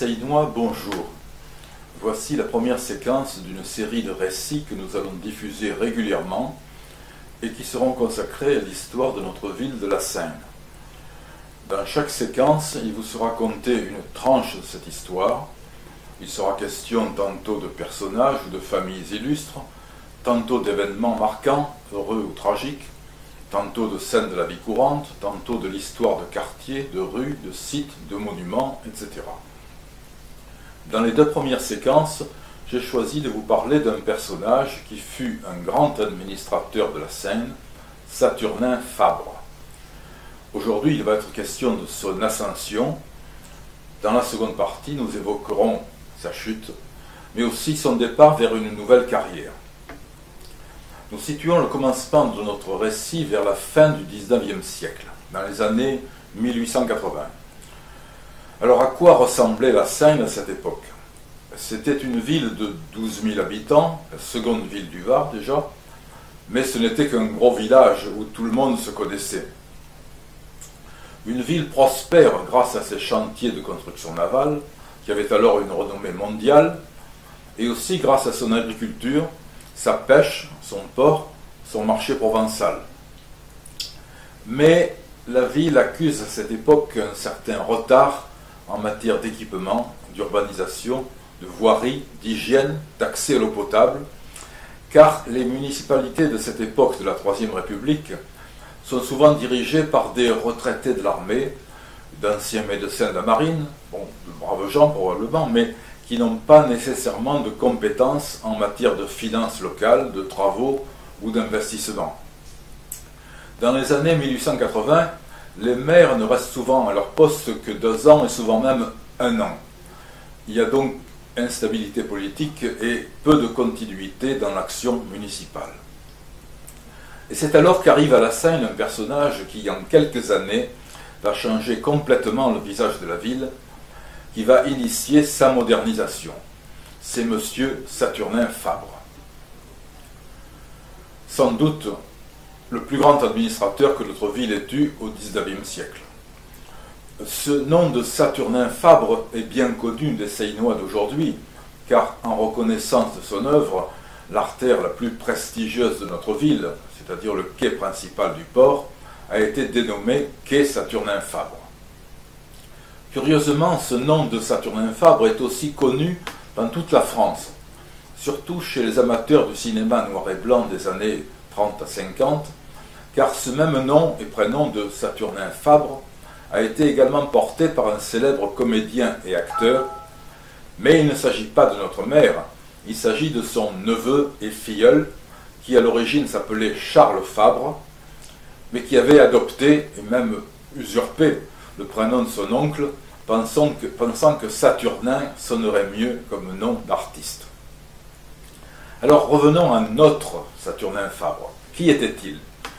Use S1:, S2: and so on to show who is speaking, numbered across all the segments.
S1: Seinois, bonjour. Voici la première séquence d'une série de récits que nous allons diffuser régulièrement et qui seront consacrés à l'histoire de notre ville de la Seine. Dans chaque séquence, il vous sera conté une tranche de cette histoire. Il sera question tantôt de personnages ou de familles illustres, tantôt d'événements marquants, heureux ou tragiques, tantôt de scènes de la vie courante, tantôt de l'histoire de quartiers, de rues, de sites, de monuments, etc. Dans les deux premières séquences, j'ai choisi de vous parler d'un personnage qui fut un grand administrateur de la Seine, Saturnin Fabre. Aujourd'hui, il va être question de son ascension. Dans la seconde partie, nous évoquerons sa chute, mais aussi son départ vers une nouvelle carrière. Nous situons le commencement de notre récit vers la fin du XIXe siècle, dans les années 1880. Alors à quoi ressemblait la Seine à cette époque? C'était une ville de 12 000 habitants, la seconde ville du Var déjà, mais ce n'était qu'un gros village où tout le monde se connaissait. Une ville prospère grâce à ses chantiers de construction navale, qui avaient alors une renommée mondiale, et aussi grâce à son agriculture, sa pêche, son port, son marché provençal. Mais la ville accuse à cette époque un certain retard en matière d'équipement, d'urbanisation, de voirie, d'hygiène, d'accès à l'eau potable, car les municipalités de cette époque de la Troisième République sont souvent dirigées par des retraités de l'armée, d'anciens médecins de la marine, bon, de braves gens probablement, mais qui n'ont pas nécessairement de compétences en matière de finances locales, de travaux ou d'investissement. Dans les années 1880, les maires ne restent souvent à leur poste que 2 ans et souvent même 1 an. Il y a donc instabilité politique et peu de continuité dans l'action municipale. Et c'est alors qu'arrive à la Seine un personnage qui, en quelques années, va changer complètement le visage de la ville, qui va initier sa modernisation. C'est monsieur Saturnin Fabre. Sans doute le plus grand administrateur que notre ville ait eu au XIXe siècle. Ce nom de Saturnin Fabre est bien connu des Seinois d'aujourd'hui, car en reconnaissance de son œuvre, l'artère la plus prestigieuse de notre ville, c'est-à-dire le quai principal du port, a été dénommé quai Saturnin Fabre. Curieusement, ce nom de Saturnin Fabre est aussi connu dans toute la France, surtout chez les amateurs du cinéma noir et blanc des années 30 à 50, car ce même nom et prénom de Saturnin Fabre a été également porté par un célèbre comédien et acteur, mais il ne s'agit pas de notre mère, il s'agit de son neveu et filleul, qui à l'origine s'appelait Charles Fabre, mais qui avait adopté et même usurpé le prénom de son oncle, pensant que Saturnin sonnerait mieux comme nom d'artiste. Alors revenons à notre Saturnin Fabre. Qui était-il?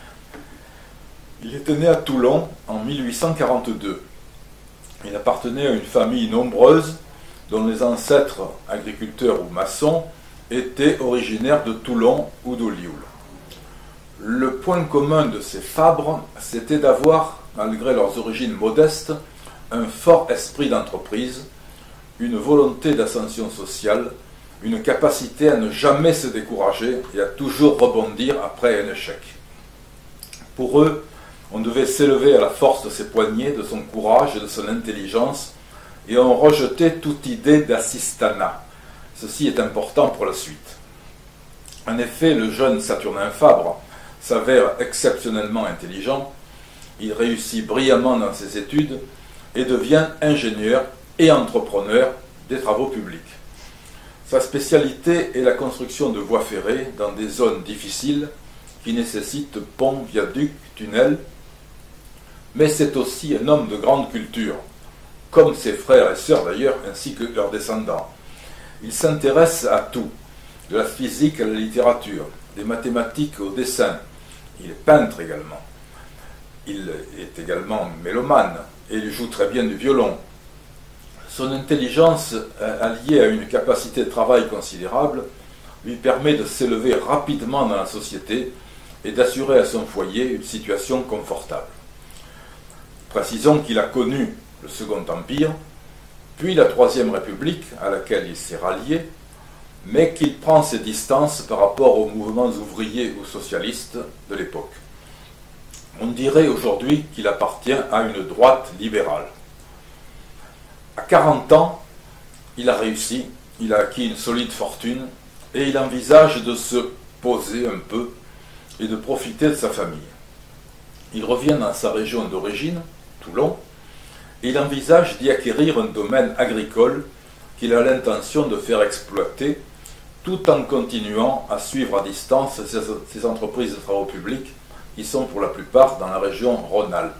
S1: Il était né à Toulon en 1842. Il appartenait à une famille nombreuse dont les ancêtres, agriculteurs ou maçons, étaient originaires de Toulon ou d'Olioul. Le point commun de ces Fabres, c'était d'avoir, malgré leurs origines modestes, un fort esprit d'entreprise, une volonté d'ascension sociale, une capacité à ne jamais se décourager et à toujours rebondir après un échec. Pour eux, on devait s'élever à la force de ses poignets, de son courage et de son intelligence, et on rejetait toute idée d'assistanat. Ceci est important pour la suite. En effet, le jeune Saturnin Fabre s'avère exceptionnellement intelligent, il réussit brillamment dans ses études et devient ingénieur et entrepreneur des travaux publics. Sa spécialité est la construction de voies ferrées dans des zones difficiles qui nécessitent ponts, viaducs, tunnels, mais c'est aussi un homme de grande culture, comme ses frères et sœurs d'ailleurs, ainsi que leurs descendants. Il s'intéresse à tout, de la physique à la littérature, des mathématiques au dessin. Il est peintre également. Il est également mélomane et il joue très bien du violon. Son intelligence, alliée à une capacité de travail considérable, lui permet de s'élever rapidement dans la société et d'assurer à son foyer une situation confortable. Précisons qu'il a connu le Second Empire, puis la Troisième République, à laquelle il s'est rallié, mais qu'il prend ses distances par rapport aux mouvements ouvriers ou socialistes de l'époque. On dirait aujourd'hui qu'il appartient à une droite libérale. À 40 ans, il a réussi, il a acquis une solide fortune et il envisage de se poser un peu et de profiter de sa famille. Il revient dans sa région d'origine, Toulon, et il envisage d'y acquérir un domaine agricole qu'il a l'intention de faire exploiter tout en continuant à suivre à distance ses entreprises de travaux publics qui sont pour la plupart dans la région Rhône-Alpes.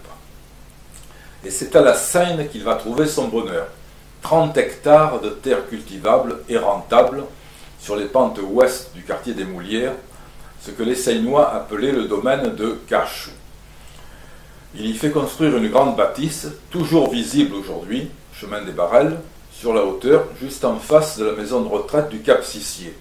S1: Et c'est à la Seine qu'il va trouver son bonheur. 30 hectares de terres cultivables et rentables sur les pentes ouest du quartier des Moulières, ce que les Seinois appelaient le domaine de Cachou. Il y fait construire une grande bâtisse, toujours visible aujourd'hui, chemin des Barrelles, sur la hauteur, juste en face de la maison de retraite du Cap Sissier.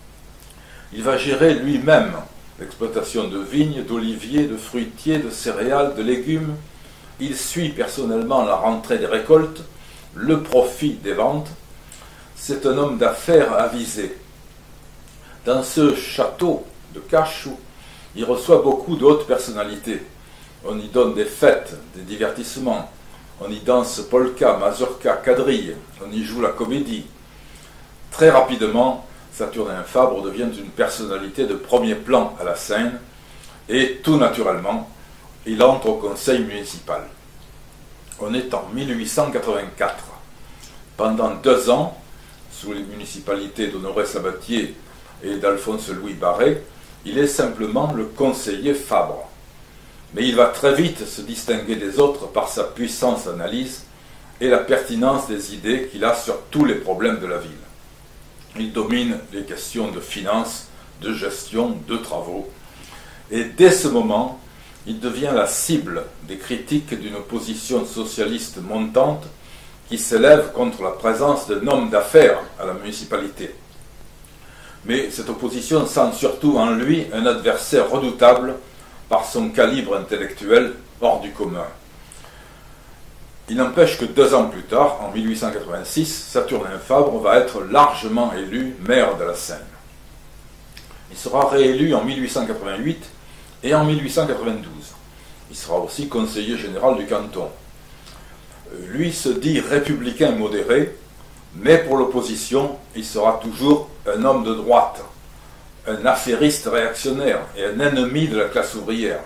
S1: Il va gérer lui-même l'exploitation de vignes, d'oliviers, de fruitiers, de céréales, de légumes. Il suit personnellement la rentrée des récoltes, le profit des ventes. C'est un homme d'affaires avisé. Dans ce château de Cachou, il reçoit beaucoup d'autres personnalités. On y donne des fêtes, des divertissements. On y danse polka, mazurka, quadrille. On y joue la comédie. Très rapidement, Saturnin Fabre devient une personnalité de premier plan à la Seine et tout naturellement, il entre au conseil municipal. On est en 1884. Pendant 2 ans, sous les municipalités d'Honoré Sabatier et d'Alphonse-Louis Barré, il est simplement le conseiller Fabre. Mais il va très vite se distinguer des autres par sa puissance d'analyse et la pertinence des idées qu'il a sur tous les problèmes de la ville. Il domine les questions de finances, de gestion, de travaux. Et dès ce moment, il devient la cible des critiques d'une opposition socialiste montante qui s'élève contre la présence d'un homme d'affaires à la municipalité. Mais cette opposition sent surtout en lui un adversaire redoutable par son calibre intellectuel hors du commun. Il n'empêche que 2 ans plus tard, en 1886, Saturnin Fabre va être largement élu maire de la Seine. Il sera réélu en 1888 et en 1892. Il sera aussi conseiller général du canton. Lui se dit républicain modéré, mais pour l'opposition, il sera toujours un homme de droite, un affairiste réactionnaire et un ennemi de la classe ouvrière.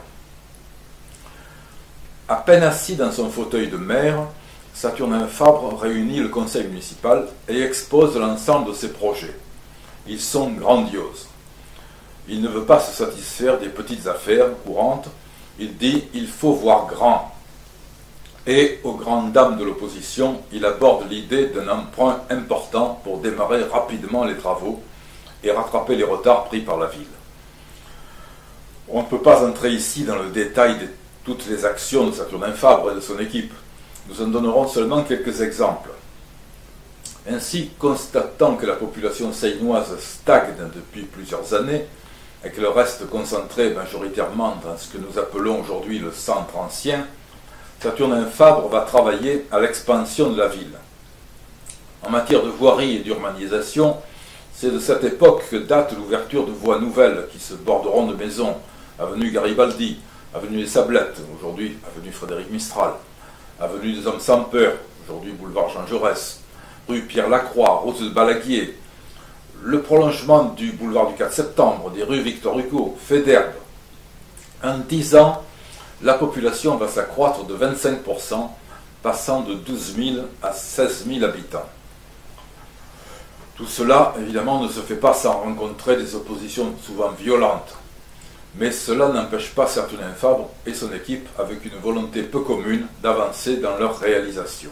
S1: À peine assis dans son fauteuil de maire, Saturnin Fabre réunit le conseil municipal et expose l'ensemble de ses projets. Ils sont grandioses. Il ne veut pas se satisfaire des petites affaires courantes. Il dit « il faut voir grand ». Et aux grandes dames de l'opposition, il aborde l'idée d'un emprunt important pour démarrer rapidement les travaux et rattraper les retards pris par la ville. On ne peut pas entrer ici dans le détail de toutes les actions de Saturnin Fabre et de son équipe. Nous en donnerons seulement quelques exemples. Ainsi, constatant que la population seinoise stagne depuis plusieurs années et qu'elle reste concentrée majoritairement dans ce que nous appelons aujourd'hui le centre ancien, Saturnin Fabre va travailler à l'expansion de la ville. En matière de voirie et d'urbanisation, c'est de cette époque que date l'ouverture de voies nouvelles qui se borderont de maisons, avenue Garibaldi, avenue des Sablettes, aujourd'hui avenue Frédéric Mistral, avenue des Hommes sans peur, aujourd'hui boulevard Jean Jaurès, rue Pierre-Lacroix, route de Balaguier, le prolongement du boulevard du 4 septembre, des rues Victor Hugo, Faidherbe. En 10 ans, la population va s'accroître de 25%, passant de 12 000 à 16 000 habitants. Tout cela, évidemment, ne se fait pas sans rencontrer des oppositions souvent violentes. Mais cela n'empêche pas Saturnin Fabre et son équipe, avec une volonté peu commune, d'avancer dans leur réalisation.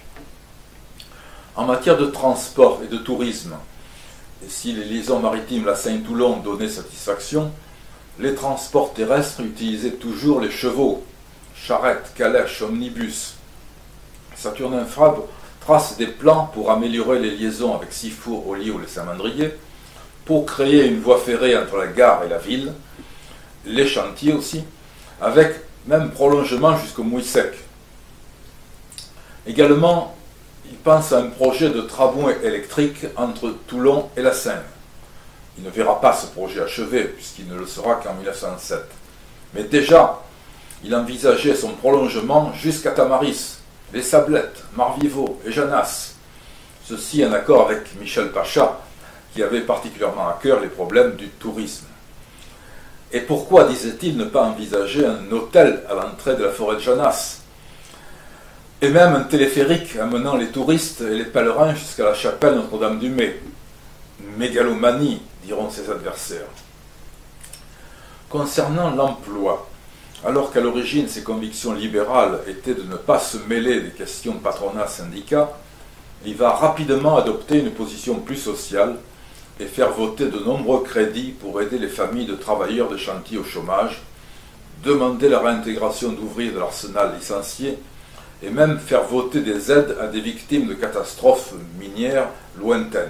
S1: En matière de transport et de tourisme, et si les liaisons maritimes La Seine-Toulon donnaient satisfaction, les transports terrestres utilisaient toujours les chevaux, charrettes, calèches, omnibus. Saturnin Fabre trace des plans pour améliorer les liaisons avec Sifour, Ollier ou les Saint-Mandrier, pour créer une voie ferrée entre la gare et la ville, les chantiers aussi, avec même prolongement jusqu'au Mouillesec. Également, il pense à un projet de tramway électrique entre Toulon et la Seine. Il ne verra pas ce projet achevé, puisqu'il ne le sera qu'en 1907. Mais déjà, il envisageait son prolongement jusqu'à Tamaris, les Sablettes, Marviveau et Janas. Ceci en accord avec Michel Pacha, qui avait particulièrement à cœur les problèmes du tourisme. Et pourquoi, disait-il, ne pas envisager un hôtel à l'entrée de la forêt de Janas? Et même un téléphérique amenant les touristes et les pèlerins jusqu'à la chapelle Notre-Dame-du-Mai. Mégalomanie, diront ses adversaires. Concernant l'emploi, alors qu'à l'origine ses convictions libérales étaient de ne pas se mêler des questions patronat-syndicat, il va rapidement adopter une position plus sociale et faire voter de nombreux crédits pour aider les familles de travailleurs de chantier au chômage, demander la réintégration d'ouvriers de l'arsenal licenciés et même faire voter des aides à des victimes de catastrophes minières lointaines.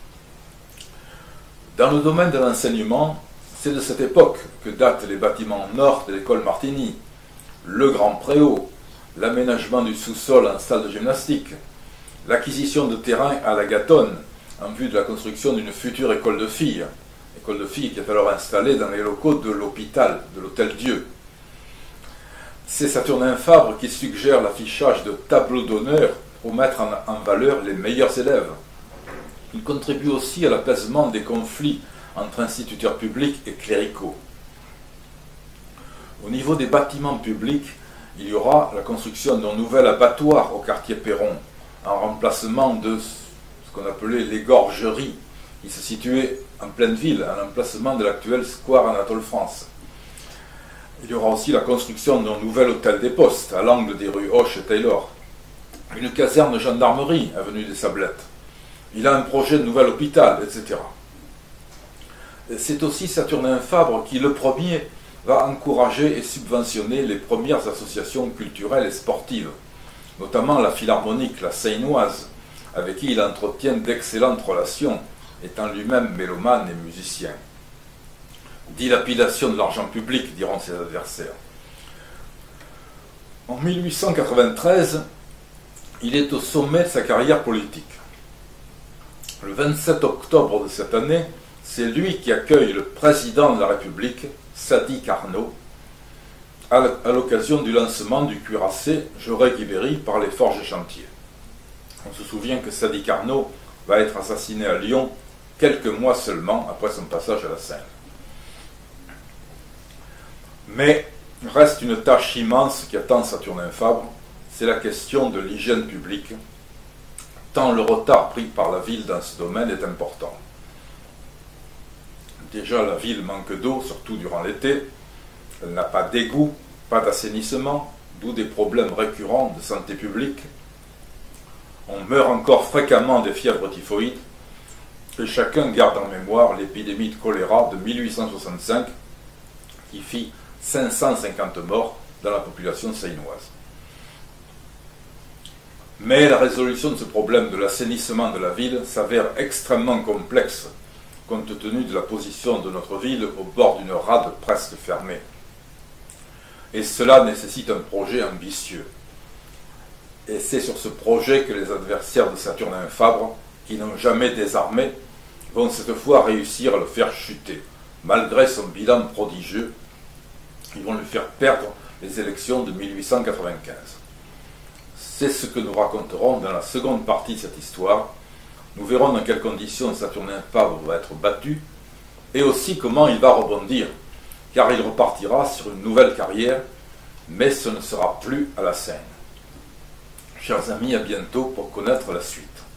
S1: Dans le domaine de l'enseignement, c'est de cette époque que datent les bâtiments nord de l'école Martigny, le Grand Préau, l'aménagement du sous-sol en salle de gymnastique, l'acquisition de terrain à la Gâtonne en vue de la construction d'une future école de filles qui est alors installée dans les locaux de l'hôpital, de l'Hôtel Dieu. C'est Saturnin Fabre qui suggère l'affichage de tableaux d'honneur pour mettre en valeur les meilleurs élèves. Il contribue aussi à l'apaisement des conflits entre instituteurs publics et cléricaux. Au niveau des bâtiments publics, il y aura la construction d'un nouvel abattoir au quartier Perron, en remplacement de ce qu'on appelait l'égorgerie, qui se situait en pleine ville, à l'emplacement de l'actuel square Anatole France. Il y aura aussi la construction d'un nouvel hôtel des postes, à l'angle des rues Hoche et Taylor. Une caserne de gendarmerie, avenue des Sablettes. Il a un projet de nouvel hôpital, etc. C'est aussi Saturnin Fabre qui, le premier, va encourager et subventionner les premières associations culturelles et sportives, notamment la Philharmonique, la Seinoise, avec qui il entretient d'excellentes relations, étant lui-même mélomane et musicien. Dilapidation de l'argent public, diront ses adversaires. En 1893, il est au sommet de sa carrière politique. Le 27 octobre de cette année, c'est lui qui accueille le président de la République, Sadi Carnot, à l'occasion du lancement du cuirassé Jaurès-Guibéry par les Forges et Chantiers. On se souvient que Sadi Carnot va être assassiné à Lyon quelques mois seulement après son passage à la Seine. Mais reste une tâche immense qui attend Saturnin Fabre, c'est la question de l'hygiène publique, tant le retard pris par la ville dans ce domaine est important. Déjà, la ville manque d'eau, surtout durant l'été. Elle n'a pas d'égout, pas d'assainissement, d'où des problèmes récurrents de santé publique. On meurt encore fréquemment des fièvres typhoïdes, et chacun garde en mémoire l'épidémie de choléra de 1865, qui fit 550 morts dans la population seinoise. Mais la résolution de ce problème de l'assainissement de la ville s'avère extrêmement complexe, compte tenu de la position de notre ville au bord d'une rade presque fermée. Et cela nécessite un projet ambitieux. Et c'est sur ce projet que les adversaires de Saturnin Fabre, qui n'ont jamais désarmé, vont cette fois réussir à le faire chuter. Malgré son bilan prodigieux, ils vont lui faire perdre les élections de 1895. C'est ce que nous raconterons dans la seconde partie de cette histoire. Nous verrons dans quelles conditions Saturnin Fabre va être battu, et aussi comment il va rebondir, car il repartira sur une nouvelle carrière, mais ce ne sera plus à la Seine. Chers amis, à bientôt pour connaître la suite.